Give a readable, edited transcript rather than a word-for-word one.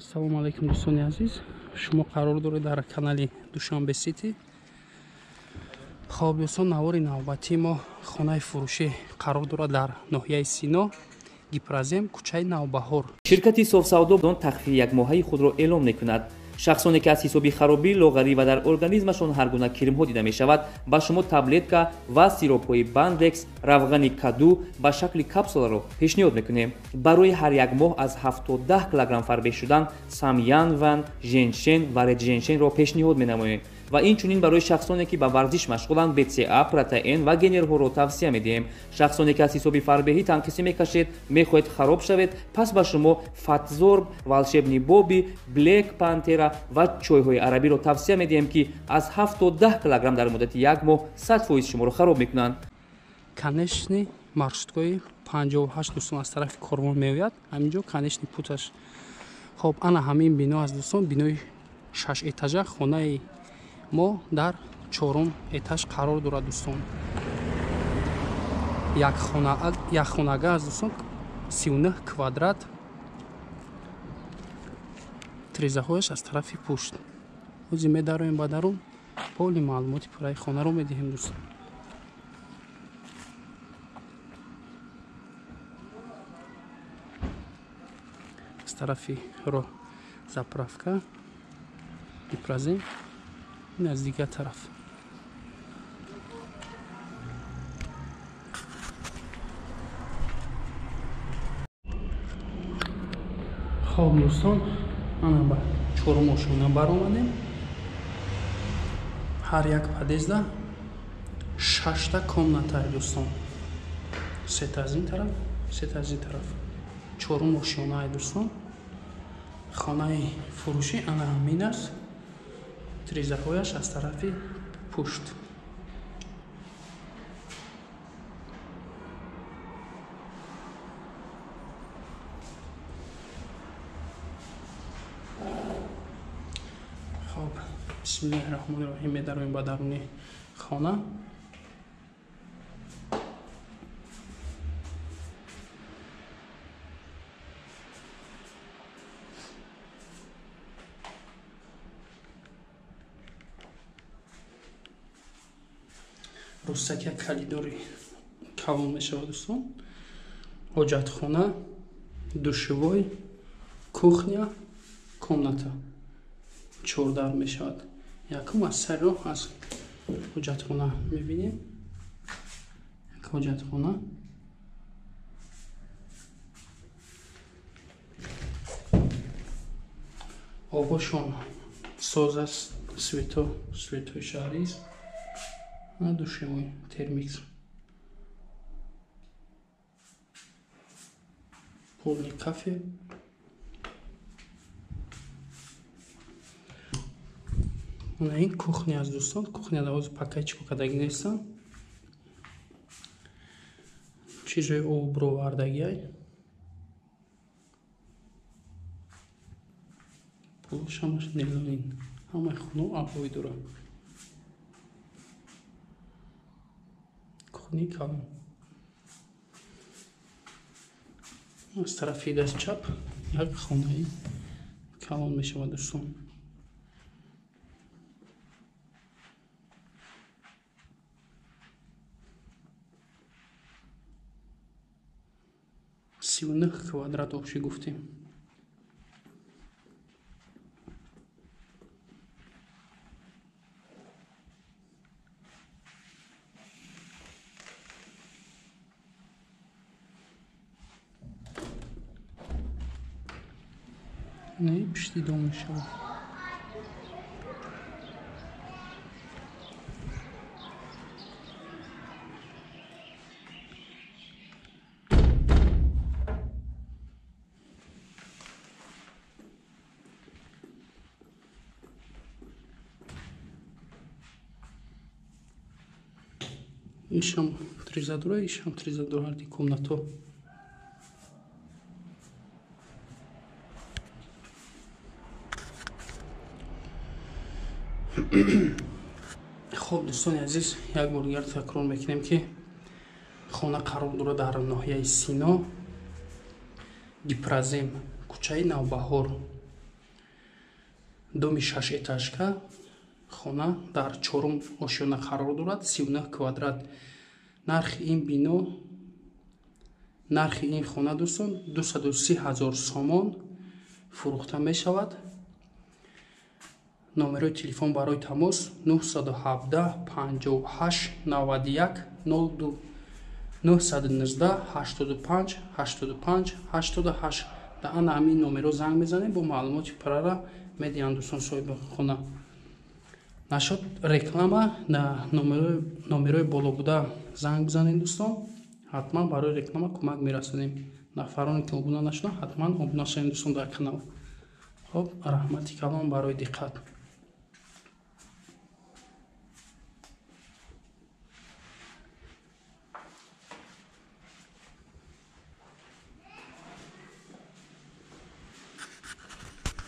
Ассалому алайкум дӯстони азиз. Шумо қарор доред дар канали Душанбе Сити. Хоб дӯстон, навори навбатии мо хонаи фурӯшӣ қарор дорад дар ноҳияи Сино, Гипразем, кӯчаи Навбаҳор. ширкати Совсавдо тахфифи якмоҳаи худро эълон мекунад. шахсоне ки аз ҳисоби харобӣ, лоғарӣ ва дар организмашон ҳар гуна кирмҳо дида мешавад, ба шумо таблетка ва сиропҳои Бандекс, равғани каду ба шакли капсуларо пешниҳод мекунем. Барои ҳар як моҳ аз 7-10 килограмм фарбеҳ шудан самянван, женшен ва редженшенро пешниҳод менамоем. ва инчунин барои шахсоне ки ба варзиш машғуланд БЦА, протеин ва генерҳоро тавсия медиҳем. шахсоне ки аз ҳисоби фарбеҳӣ танқисӣ мекашед, мехоҳед хароб шавед, пас ба шумо Фатзорб, волшебни Боби, Блек Пантера ва чойҳои арабиро тавсия медиҳем ки аз 7-10 килограмм дар муддати як моҳ 100% шуморо хароб мекунанд. Конечни маршруткои 58 дӯстон аз тарафи корвон меояд. Ҳаминҷо конечни путаш. Хоб, ана ҳамин бино аст дӯстон, бинои 6 этажа. Хонаи мо дар 4 этаж қарор дорад дӯстон. Як хонага аст дӯстон, 39 квадрат. Тирезаҳояш аз тарафи пушт. ҳозир медароем ба дарун, поли маълумоти пурраи хонаро медиҳем дӯстон. аз тарафи роҳ заправка, Гипразем, ин аз дигар тараф. хоб дӯстон, ана ба 4 ошона баромадем. ҳар як подъезда 6 комната дӯстон. 3 аз ин тараф, 3 аз ин тараф. 4 ошона дӯстон. хонаи фурӯшӣ ана ҳамин аст. тирезаҳояш аз тарафи пушт. хоб, бисмиллаҳи роҳмони роҳим, медароем ба даруни хона. рӯстаки калидори калон мешавад дӯстон. ҳоҷатхона, душевой, кухня, комната 14 мешавад. якум аз сар роҳ аз ҳоҷатхона мебинем. як ҳоҷатхона. обошон соз аст, светои шаҳрист. на душевой термикс. полный кафе. на ин кухня аст дӯстон. кухня дар ҳозир пакаҷико кардаги нестам. чизои обро вардагиай. полшамаш нелонин. ҳамаи хуно абои дорад. кухни калон. аз тарафи даст чап як хонаи калон мешавад дӯстон. сивнах квадрат обшӣ гуфтем. не пишти дом мешавад. ишам тризадора, ишам тризадора ҳарди комнато. хоб дӯстони азиз, як бор дигар такрор мекунем ки хона қарор дорад дар ноҳияи Сино, Гипразем, кӯчаи Навбаҳор. доми 6 этажка хона дар 4 ошёна қарор дорад, 39 квадрат. Нархи ин бино, нархи ин хона дӯстон 230 000 сомон фурӯхта мешавад. номерои телефон барои тамос 917 58 91 02 919 85 85 88. дар ана ҳамин номеро занг мезанем, бо маълумоти парара медиҳанд дӯстон соҳиби хона. Нашуд реклама на номерои боло буда занг бизанем дӯстон, ҳатман барои реклама кӯмак мерасонем. нафароне ки обуна нашуданд ҳатман обуна шавем дӯстон дар канал. хуб, раҳмати калон барои диққат.